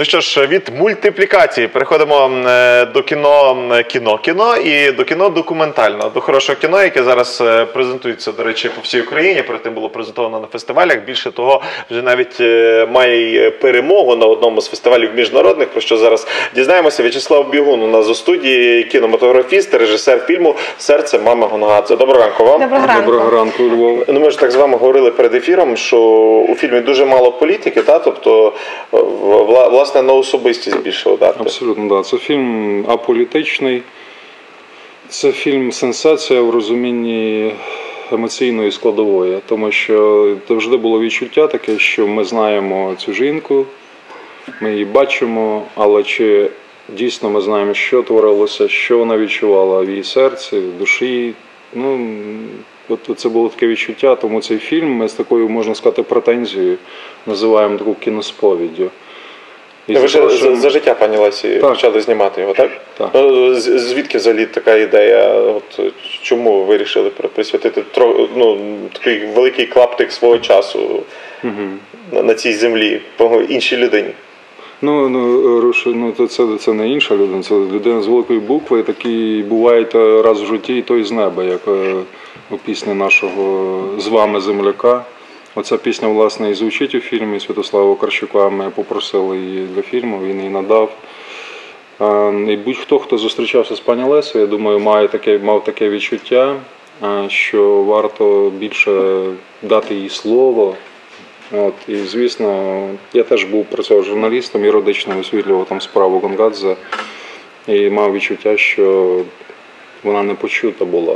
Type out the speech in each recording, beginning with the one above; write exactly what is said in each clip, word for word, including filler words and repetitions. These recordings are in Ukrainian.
Ну що ж, від мультиплікації переходимо до кіно, кіно, кіно і до кіно документального, до хорошого кіно, яке зараз презентується, до речі, по всій Україні, перед тим було презентовано на фестивалях. Більше того, вже навіть має перемогу на одному з фестивалів міжнародних, про що зараз дізнаємося. В'ячеслав Бігун у нас у студії, кінематографіст, режисер фільму «Серце мами Гонгадзе». Доброго ранку вам. Доброго ранку. Доброго ранку, Львов. Ну, ми ж так з вами говорили перед ефіром, що у фільмі дуже мало політики, та? Тобто, власне, на особистість більше ударити. Абсолютно, так. Да. Це фільм аполітичний, це фільм «Сенсація» в розумінні емоційної складової, тому що завжди було відчуття таке, що ми знаємо цю жінку, ми її бачимо, але чи дійсно ми знаємо, що творилося, що вона відчувала в її серці, в душі. Ну, от це було таке відчуття, тому цей фільм ми з такою, можна сказати, претензією називаємо таку кіносповіддю. І ви ж за, за життя пані Лесі почали знімати його, так? Так. Ну, звідки взагалі така ідея? От, чому ви вирішили присвятити ну, такий великий клаптик свого часу угу. на, на цій землі, по іншій людині? Ну, ну, ну це, це не інша людина, це людина з великої букви, такі бувають раз в житті, і то із неба, як у пісні нашого «З вами земляка». Оця пісня, власне, і звучить у фільмі Святослава Карчука. Ми попросили її для фільму, він її надав. І будь-хто, хто зустрічався з пані Лесею, я думаю, має таке, мав таке відчуття, що варто більше дати їй слово. От, і, звісно, я теж був працював журналістом, юридично висвітлював там справу Гонгадзе і мав відчуття, що вона не почута була.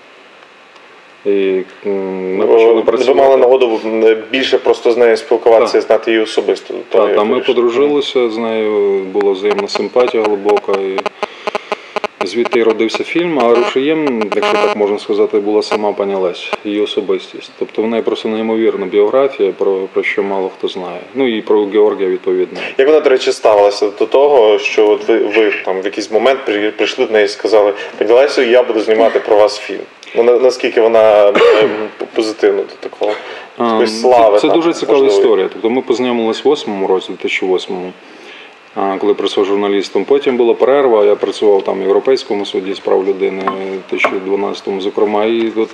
І ми почали працювати. Ви мали нагоду більше просто з нею спілкуватися і знати її особисто. Так, та, ми подружилися з нею, була взаємна симпатія глибока. І звідти і родився фільм, а рушієм, якщо так можна сказати, була сама пані Леся, її особистість. Тобто в неї просто неймовірна біографія, про, про що мало хто знає. Ну і про Георгія відповідно. Як вона, до речі, ставилася до того, що от ви, ви там в якийсь момент прийшли до неї і сказали: пані Лесю, я буду знімати про вас фільм. Ну, наскільки вона позитивно до такого а, слави? Це, це там, дуже цікава можливо. історія. Тобто ми познайомилися в восьмому році, дві тисячі восьмому, коли працював журналістом. Потім була перерва, я працював там в Європейському суді з прав людини в дві тисячі дванадцятому, зокрема. І от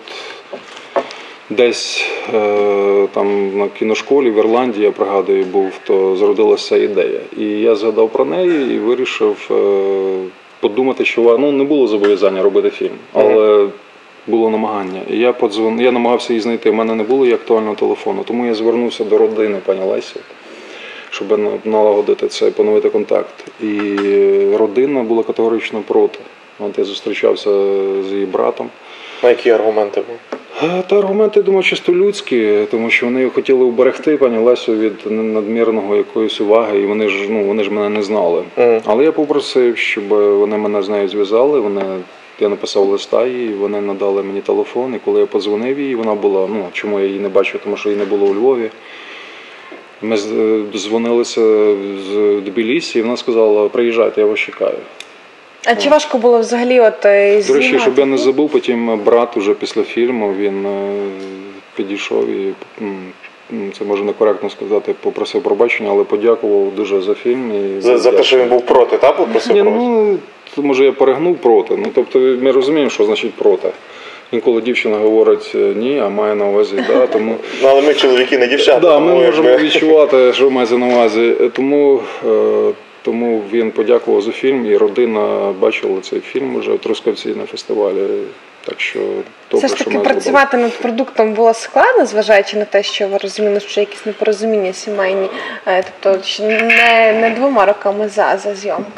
десь е, там на кіношколі в Ірландії, я пригадую, був, то зародилася ідея. І я згадав про неї і вирішив е, подумати, що ну, не було зобов'язання робити фільм, але було намагання. І я подзвонив, я намагався її знайти. У мене не було і актуального телефону, тому я звернувся до родини пані Лесі, щоб налагодити це, поновити контакт. І родина була категорично проти. От я зустрічався з її братом. А які аргументи були? Та аргументи, думаю, чисто людські, тому що вони хотіли уберегти пані Лесю від надмірного якоїсь уваги, і вони ж, ну, вони ж мене не знали. Mm. Але я попросив, щоб вони мене з нею зв'язали, вони... Я написав листа їй, вони надали мені телефон, і коли я подзвонив їй, вона була, ну, чому я її не бачив, тому що її не було у Львові. Ми дзвонилися з Тбілісі, і вона сказала: приїжджайте, я вас чекаю. А о. Чи важко було взагалі от знімати? До речі, щоб я не забув, потім брат уже після фільму, він підійшов і, це може некоректно сказати, попросив пробачення, але подякував дуже за фільм. І за, за те, що він був проти, так? Попросив пробачення? Ну, може я перегнув проти. Ну, тобто ми розуміємо, що значить проти. Інколи дівчина говорить ні, а має на увазі да, тому... Ну, але ми чоловіки, не дівчата. Да, ми можемо якби... відчувати, що мається на увазі. Тому, тому він подякував за фільм, і родина бачила цей фільм вже в Трускавці на фестивалі. Так що добре, все ж таки працювати зробили. Над продуктом було складно, зважаючи на те, що ви розуміли, що якісь непорозуміння сімейні, тобто не, не двома роками за, за зйомку.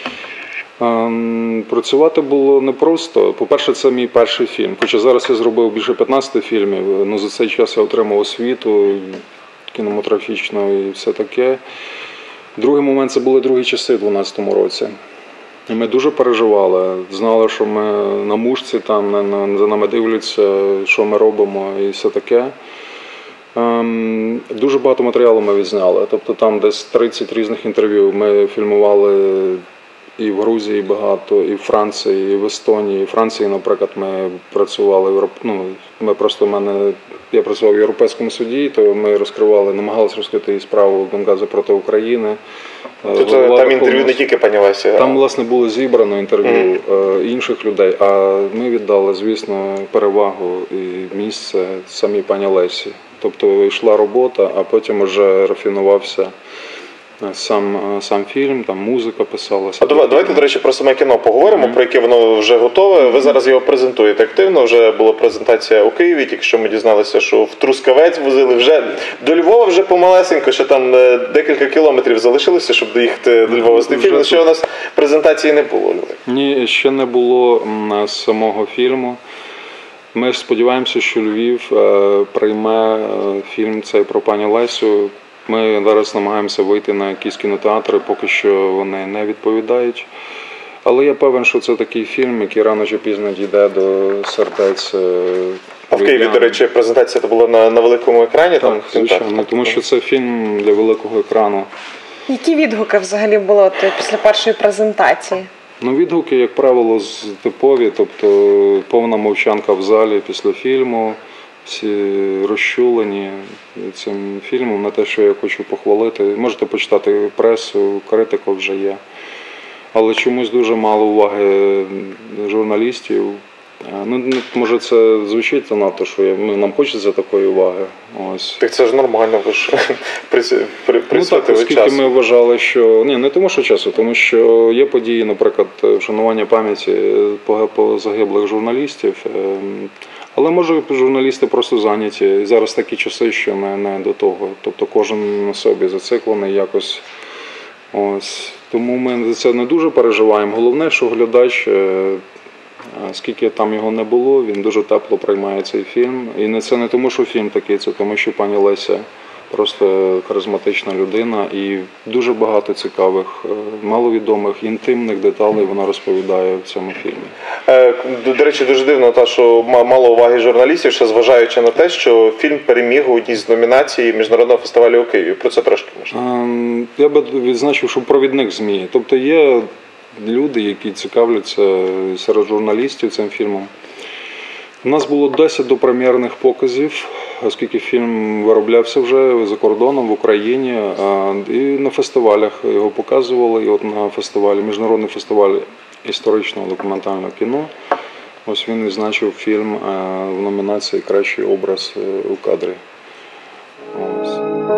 Працювати було непросто. По-перше, це мій перший фільм. Хоча зараз я зробив більше п'ятнадцяти фільмів, ну за цей час я отримав освіту кінематографічну і все таке. Другий момент – це були другі часи в дванадцятому році. І ми дуже переживали, знали, що ми на мушці, там за нами дивляться, що ми робимо і все таке. Дуже багато матеріалу ми відзняли, тобто там десь тридцять різних інтерв'ю. Ми фільмували і в Грузії багато, і в Франції, і в Естонії. В Франції, наприклад, ми працювали в Європ... ну, ми просто в мене, я працював в Європейському суді, то ми розкривали, намагалися розкрити справу Бенгазу проти України. Тут Голова там інтерв'ю не тільки пані Лесі. Там, власне, було зібрано інтерв'ю mm. інших людей, а ми віддали, звісно, перевагу і місце самій пані Лесі. Тобто йшла робота, а потім вже рафінувався сам, сам фільм, там музика писалася. А давай, давайте, до речі, про саме кіно поговоримо, mm-hmm. про яке воно вже готове. Ви зараз його презентуєте активно, вже була презентація у Києві, тільки що ми дізналися, що в Трускавець возили, вже до Львова вже помалесенько, ще там декілька кілометрів залишилося, щоб доїхати до Львова з тим фільмом. Ще у нас презентації не було. Ні, ще не було самого фільму. Ми сподіваємося, що Львів прийме фільм цей про пані Лесю. Ми зараз намагаємося вийти на якісь кінотеатри, поки що вони не відповідають. Але я певен, що це такий фільм, який рано чи пізно дійде до сердець. А в Києві, до речі, презентація була на, на великому екрані? Так, там, звичайно, так, тому що це фільм для великого екрану. Які відгуки взагалі були от, після першої презентації? Ну, відгуки, як правило, типові, тобто повна мовчанка в залі після фільму. Всі розчулені цим фільмом на те, що я хочу похвалити. Можете почитати пресу, критика вже є. Але чомусь дуже мало уваги журналістів. Ну, може, це звучить занадто, що я, ну, нам хочеться такої уваги. Ось. Так це ж нормально, ви ж присвятили ну, так, оскільки часу. Ми вважали, що... Ні, не тому, що часу, тому що є події, наприклад, вшанування пам'яті по загиблих журналістів. Але, може, журналісти просто зайняті. Зараз такі часи, що не, не до того. Тобто кожен на собі зациклений якось. Ось. Тому ми за це не дуже переживаємо. Головне, що глядач, скільки там його не було, він дуже тепло приймає цей фільм. І не це не тому, що фільм такий, це тому, що пані Леся просто харизматична людина і дуже багато цікавих, маловідомих, інтимних деталей вона розповідає в цьому фільмі. До речі, дуже дивно, та, що мало уваги журналістів, ще зважаючи на те, що фільм переміг у одній з номінацій Міжнародного фестивалю у Києві. Про це трошки можна. Я би відзначив, що провідник ЗМІ. Тобто є люди, які цікавляться серед журналістів цим фільмом. У нас було десять допрем'єрних показів, оскільки фільм вироблявся вже за кордоном, в Україні, і на фестивалях його показували. І от на фестивалі, міжнародний фестиваль історичного документального кіно, ось він відзначив фільм в номінації «Кращий образ у кадрі». Ось.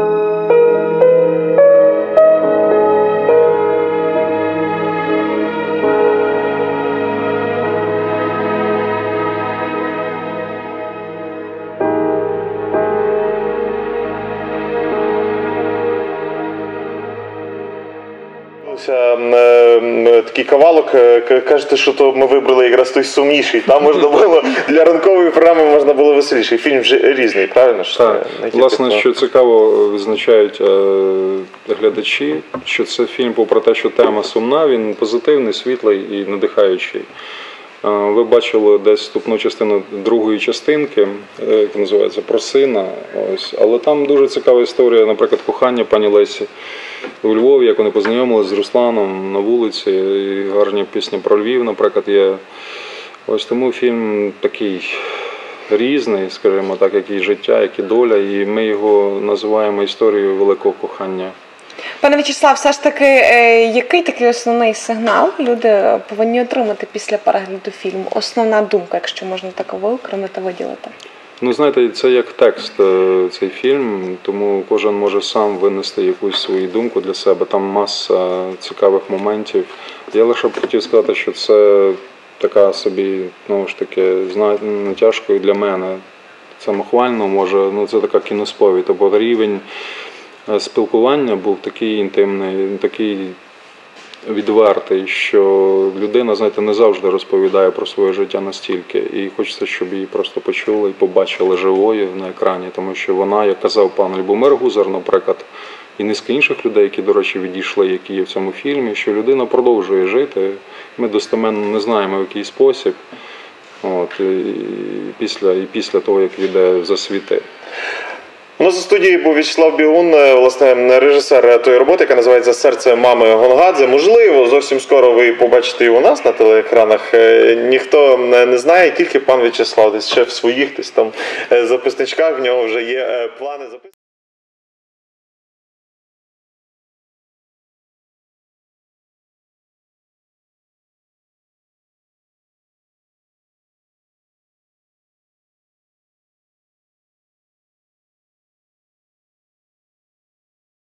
Такий кавалок, кажете, що то ми вибрали якраз той сумніший. Там можна було, для ранкової програми можна було веселіший. Фільм вже різний, правильно? Так, власне, що цікаво, відзначають глядачі, що це фільм, попри те, що тема сумна, він позитивний, світлий і надихаючий. Ви бачили десь вступну частину другої частинки, як називається, про сина. Ось. Але там дуже цікава історія, наприклад, кохання пані Лесі у Львові, як вони познайомилися з Русланом на вулиці, і гарні пісні про Львів, наприклад, є. Ось тому фільм такий різний, скажімо так, як і життя, як і доля, і ми його називаємо історією великого кохання. Пане В'ячеслав, все ж таки, який такий основний сигнал люди повинні отримати після перегляду фільму? Основна думка, якщо можна так виокремити, виділити? Ну, знаєте, це як текст, цей фільм, тому кожен може сам винести якусь свою думку для себе. Там маса цікавих моментів. Я лише б хотів сказати, що це така собі, знову ж таки, не тяжко і для мене. Самохвально, може, ну це така кіносповідь, тобто рівень спілкування був такий інтимний, такий відвертий, що людина, знаєте, не завжди розповідає про своє життя настільки. І хочеться, щоб її просто почули і побачили живою на екрані, тому що вона, як казав пан Любомир Гузар, наприклад, і низка інших людей, які, до речі, відійшли, які є в цьому фільмі, що людина продовжує жити. Ми достеменно не знаємо, в який спосіб. От, і після, і після того, як йде за світи. У нас у студії був В'ячеслав Бігун, власне, режисер тої роботи, яка називається «Серце мами Гонгадзе». Можливо, зовсім скоро ви побачите і у нас на телеекранах. Ніхто не знає, тільки пан В'ячеслав десь ще в своїх десь там записничках, в нього вже є плани записувати.